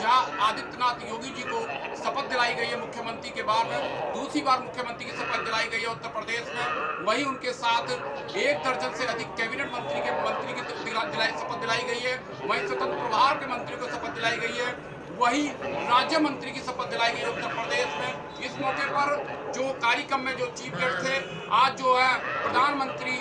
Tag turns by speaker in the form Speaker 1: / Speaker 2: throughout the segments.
Speaker 1: जहां आदित्यनाथ योगी जी को शपथ दिलाई गई है मुख्यमंत्री के बाद में, दूसरी बार मुख्यमंत्री की शपथ दिलाई गई है उत्तर प्रदेश में। वहीं उनके साथ 1 दर्जन से अधिक कैबिनेट मंत्री की शपथ दिलाई गई है। वहीं स्वतंत्र प्रभार के मंत्री को शपथ दिलाई गई है। वही राज्य मंत्री की शपथ दिलाई गई उत्तर प्रदेश में। इस मौके पर जो कार्यक्रम में जो चीफ गेस्ट थे, आज जो है प्रधानमंत्री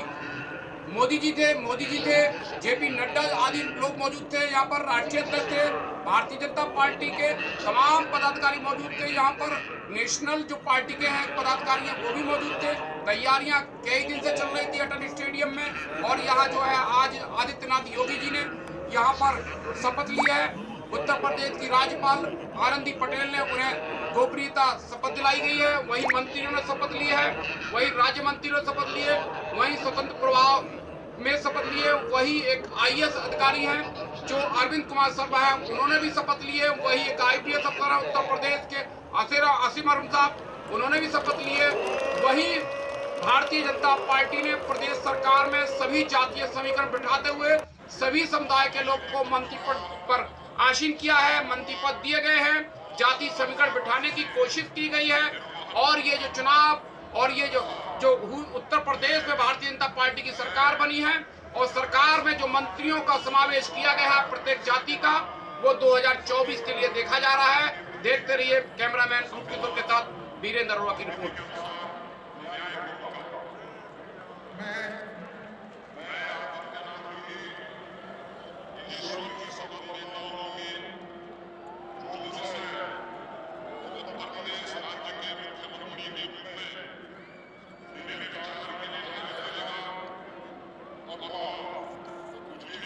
Speaker 1: मोदी जी थे, जेपी नड्डा आदि लोग मौजूद थे। यहाँ पर राष्ट्रीय अध्यक्ष थे, भारतीय जनता पार्टी के तमाम पदाधिकारी मौजूद थे। यहाँ पर नेशनल जो पार्टी के हैं पदाधिकारी हैं वो भी मौजूद थे। तैयारियां कई दिन से चल रही थी अटल स्टेडियम में, और यहाँ जो है आज आदित्यनाथ योगी जी ने यहाँ पर शपथ लिया है। उत्तर प्रदेश की राज्यपाल आनंदी पटेल ने उन्हें गोपनीयता शपथ दिलाई गई है। वही मंत्रियों ने शपथ ली है, वही राज्य मंत्री ने शपथ लिए, वही स्वतंत्र प्रभाव में शपथ लिए। वही एक आईएएस अधिकारी हैं जो अरविंद कुमार शर्मा है, उन्होंने भी शपथ लिए। वही एक आईपीएस अफसर है उत्तर प्रदेश के असीम अरुण साहब, उन्होंने भी शपथ लिए। वही भारतीय जनता पार्टी ने प्रदेश सरकार में सभी जातीय समीकरण बिठाते हुए सभी समुदाय के लोग को मंत्री पद पर आसीन किया है, मंत्री पद दिए गए हैं। जाति समीकरण बिठाने की कोशिश की गई है, और ये जो चुनाव और ये जो उत्तर प्रदेश में भारतीय जनता पार्टी की सरकार बनी है, और सरकार में जो मंत्रियों का समावेश किया गया है प्रत्येक जाति का, वो 2024 के लिए देखा जा रहा है। देखते रहिए। कैमरामैन किशोर के साथ वीरेंद्र अरोड़ा की रिपोर्ट।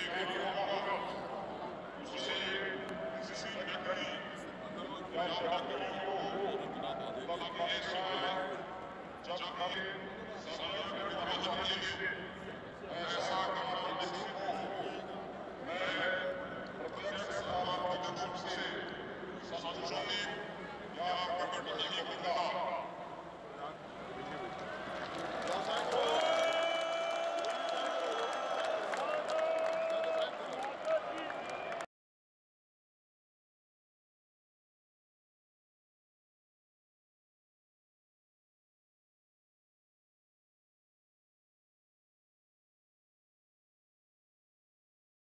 Speaker 2: Gracias.